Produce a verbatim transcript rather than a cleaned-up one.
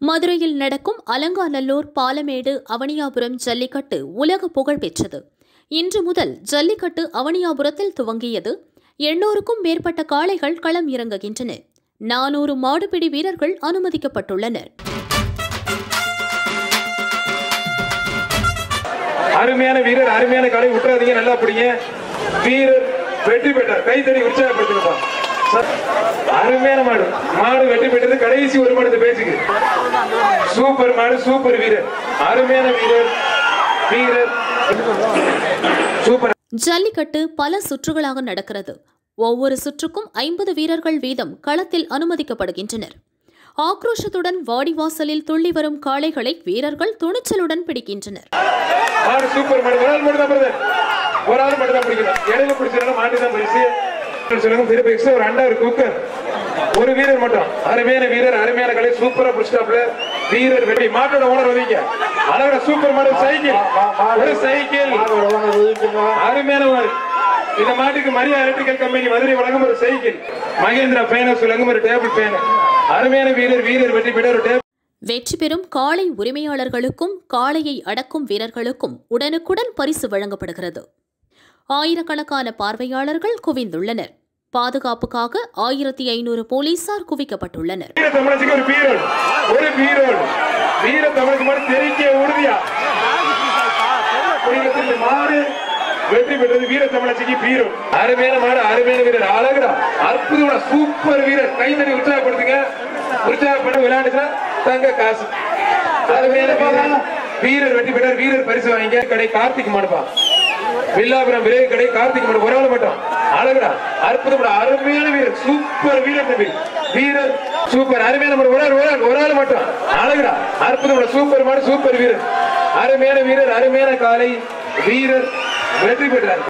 மதுரையில் நடக்கும் அலங்காநல்லூர் பாலமேடு அவனியாபுரம் ஜல்லிக்கட்டு உலக புகழ் பெற்றது. இன்று முதல் ஜல்லிக்கட்டு அவனியாபுரத்தில் துவங்கியது. எண்ணூறுக்கும் மேற்பட்ட காளைகள் களம் இறங்குகின்றன. நானூறு மாடுபிடி வீரர்கள் அனுமதிக்கப்பட்டுள்ளனர். அருமையான வீரர், அருமையான காளை விட்டுறாதீங்க, நல்லா பிடிங்க. வீரர் வெற்றி பெற்றார், கைத்தறி உற்சாகப்படுத்தினப்பா. அருமையான மாடு, மாடு வெற்றி பெற்றது. கடைசி ஒரு மாடு பேச்சுக்கு சூப்பர் மாடு, சூப்பர் வீரர், அருமையான வீரர், வீரர் சூப்பர். ஜல்லிக்கட்டு பல சுற்றுகளாக நடக்கிறது. ஒவ்வொரு சுற்றுக்கும் ஐம்பது வீரர்கள் வீதம் களத்தில் அனுமதிக்கப்படுகின்றனர். ஆக்ரோஷத்துடன் வாடிவாசலில் துள்ளி வரும் காளைகளை வீரர்கள் துணிச்சலுடன் பிடிக்கின்றனர். ஒரு வீரர் மட்டும், அருமையான வீரர், அருமையான கலை, சூப்பரா பிடிச்சாப்ல. வீரர் வெற்றி. மாட்டோட ஓனர் ஒதுங்க. அழகா சூப்பர் மாடு. சைக்கிள், ஒரு சைக்கிள், அருமையான மாடு. இந்த மாட்டுக்கு மரியா எலக்ட்ரிக்கல் கம்பெனி மதுரை வழங்கும் ஒரு சைக்கிள். மகேந்திரா பைனான்ஸ் வழங்கும் ஒரு டேபிள் ஃபேன். அருமையான வீரர், வீரர் வெற்றி பெற்ற ஒரு டேபிள். வெற்றி பெறும் காளை உரிமையாளர்களுக்கும் காளையை அடக்கும் வீரர்களுக்கும் உடனுக்குடன் பரிசு வழங்கப்படுகிறது. ஆயிரக்கணக்கான பார்வையாளர்கள் குவிந்துள்ளனர். பாதுகாப்புக்காக ஆயிரத்தி ஐநூறு போலீசார் குவிக்கப்பட்டுள்ளனர். வெற்றி பெற்றது வீர தமிழச்சிக்கு பீரோல். அருமையான மாடு, அருமையான வீரர், அழகுடா, அற்புதமான சூப்பர் வீரர். கைத்தறி உற்சாகப்படுத்துங்க. உற்சாகப்பட விளையாடுங்க, தங்க காசு. அருமையான வீரர், வீரர் வெற்றி பெற்றார். வீரர் பரிசு வாங்கிக்க. கடை கார்த்திக் மாடுப்பா. வில்லாபுரம் விரை கடை கார்த்திக் மாடு. ஒரு ஆள் மட்டும். அழகுடா, அற்புதமான அருமையான வீரர், சூப்பர் வீரர். தம்பி வீரர் சூப்பர், அருமையான மாடு. ஒரு ஆள் ஒரு ஆள் ஒரு ஆள் மட்டும். அழகுடா, அற்புதமான சூப்பர் மாடு, சூப்பர் வீரர், அருமையான வீரர், அருமையான காலை, வீரர் வெற்றி பெற்றார்.